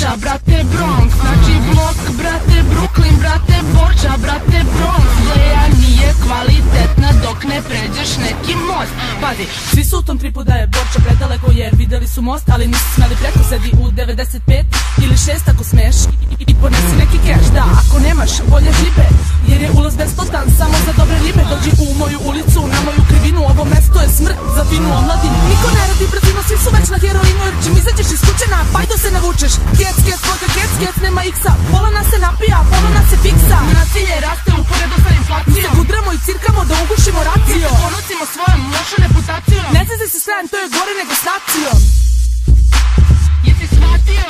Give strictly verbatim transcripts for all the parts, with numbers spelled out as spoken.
Borča, brate, Bronx. Znači blok, brate, Brooklyn, brate, Borča, brate, Bronx. Bleja nije kvalitetna dok ne pređeš neki most. Pazi, svi su u tom tripu da je Borča predaleko jer videli su most, ali nisu smeli preko. Sedi u devedeset pet ili šest ako smeš i, i ponesi neki keš. Da, ako nemaš, bolje žibe, jer je ulaz besplatan samo za dobre ribe. Dođi u moju ulicu, na moju krivinu, ovo mesto je smrt za finu omladinu. Niko ne radi brzino, svi su već na heroinu, jer čim izađeš iz kuće na pajdo se navučeš. Kec, kec, svojka, kec, kec, nema iksa. Pola nas se napija, pola nas se fiksa. Nasilje raste uporedo sa inflacijom. Mi se gudramo i cirkamo da ugušimo raciju. Mi se ponosimo svojom lošom reputacijom. Ne zezaj se sran, to je gore nego s nacijom. Jesi shvatio?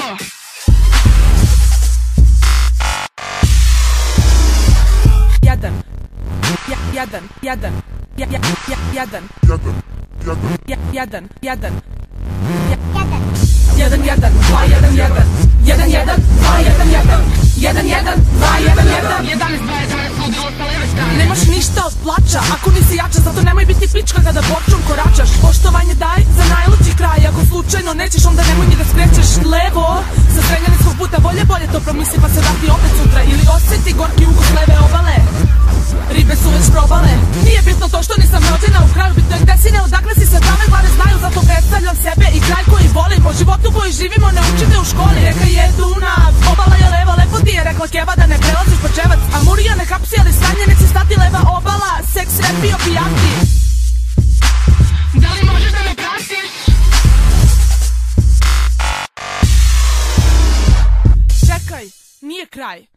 Jadan, ja, jadan, jadan, ja, ja, ja, jadan, Jadan, jadan, ja, jadan, jadan, ja, jadan, jadan, dva, jedan, jedan, jedan, jedan, dva, jedan, jedan, jedan, jedan, dva, jedan, jedan, jedanaest, dva, jedanaest, ludilo sa leve strane. nemaš ništa od plača, ako nisi jača, zato nemoj biti pička kada Borčom koračaš. Poštovanje daj za najluđi kraj, ako slučajno nećeš, onda nemoj ni da skrećeš levo sa Zrenjaninskog puta, bolje, bolje to promisli pa se vrati opet sutra, ili osjeti gorki ukus leve obale. Ribe su već probale, nije bitno to što nisam rođena u kraju, bitno je gde si, ne odakle si, sve prave glave znaju, zato predstavljam sebe i kraj koji volim. O životu koji živimo ne učite u školi, reka je Dunav, obala je leva, lepo ti je rekla Keva da ne prelaziš Počevac, a Murija ne hapsi, ali stanje neće stati, leva obala, seks, rap i opijati. Da li možeš da me pratiš? Čekaj, nije kraj.